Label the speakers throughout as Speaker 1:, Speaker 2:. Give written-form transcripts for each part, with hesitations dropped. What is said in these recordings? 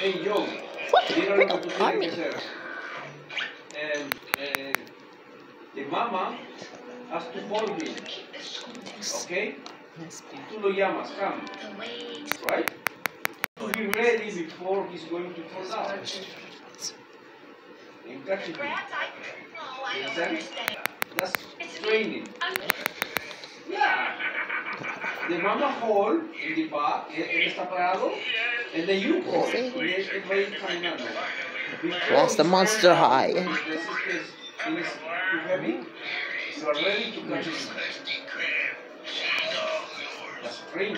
Speaker 1: hey yo, mira lo que tú tienes que hacer. The mama has to hold him, okay? Tú lo llamas, come, right? To be ready before he's going to fall down. And catch him. Understand? That's training. Yeah. The mama hold in the back, él está parado, and then you hold.
Speaker 2: That's the monster high.
Speaker 1: Is too heavy. You are ready to catch him. That's training.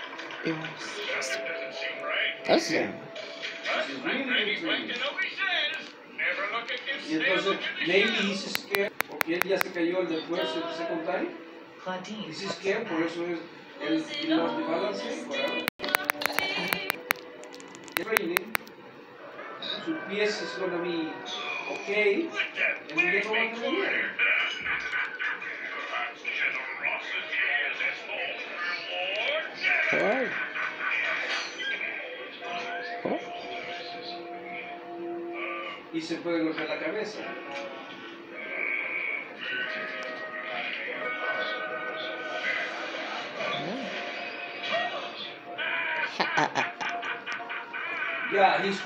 Speaker 2: That's it.
Speaker 1: Y entonces, maybe he's scared, porque él ya se cayó el del first and second time. He's scared, por eso es el lost the balance, whatever. Training, su pies is gonna be okay, and then no one can hear.
Speaker 2: Alright.
Speaker 1: Y se puede golpear la cabeza. Yeah, he's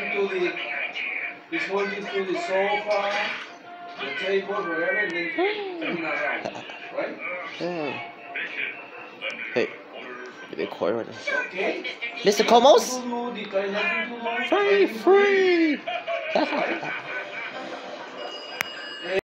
Speaker 1: holding to the sofa, the table, whatever, and then turning around, right?
Speaker 2: Hey, the corner.
Speaker 1: Okay.
Speaker 2: Mr. Comos? Free!